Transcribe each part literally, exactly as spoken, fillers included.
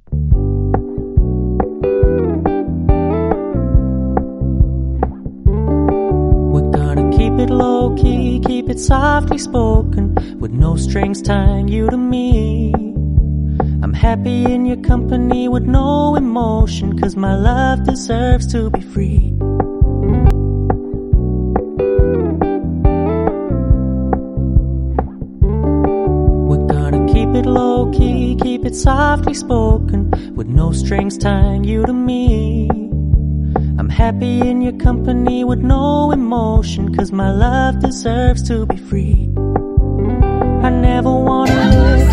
Low key, keep it softly spoken, with no strings tying you to me. I'm happy in your company with no emotion, cause my love deserves to be free. We're gonna keep it low key, keep it softly spoken, with no strings tying you to me. I'm happy in your company with no emotion, cause my love deserves to be free. I never wanna live.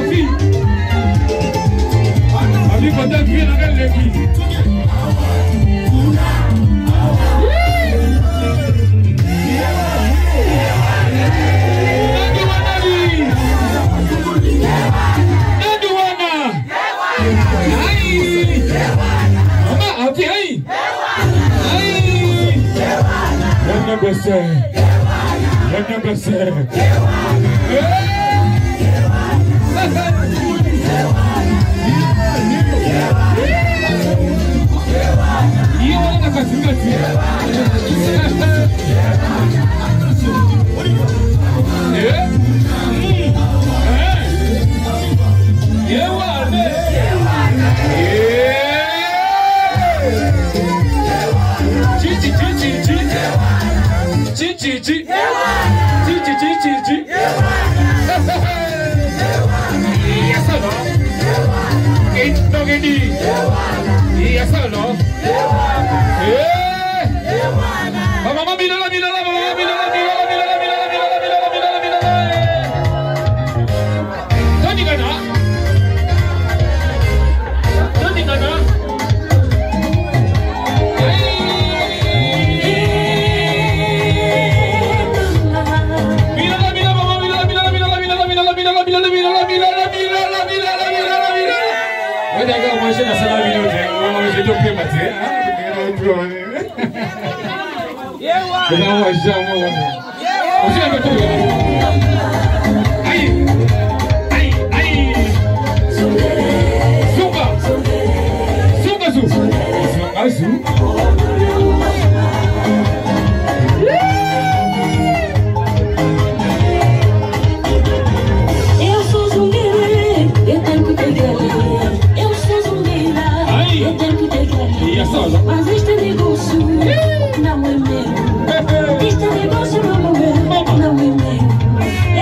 Mas este negócio não é meu. Este negócio não é meu. Não é meu.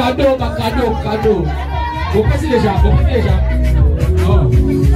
cadeau, ma cadeau, cadeau. Vous passez déjà, vous passez déjà. Oh.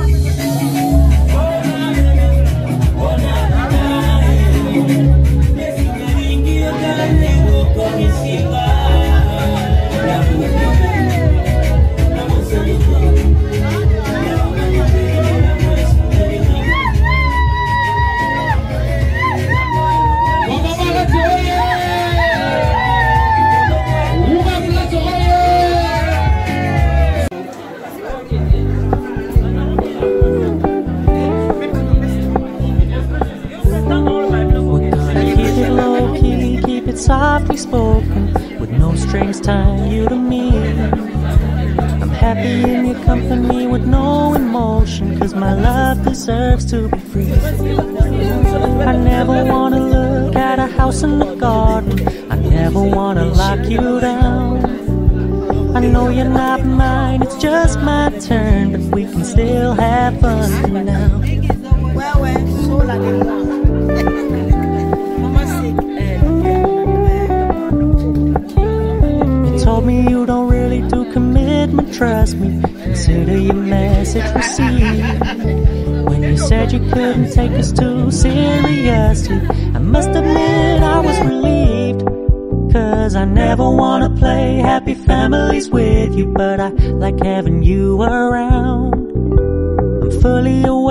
Softly spoken, with no strings tying you to me. I'm happy in your company with no emotion, cause my love deserves to be free. I never wanna look at a house in the garden, I never wanna lock you down. I know you're not mine, it's just my turn, but we can still have fun now. Told me you don't really do commitment, trust me, consider your message received. When you said you couldn't take us too seriously, I must admit I was relieved, cause I never wanna play happy families with you, but I like having you around. I'm fully aware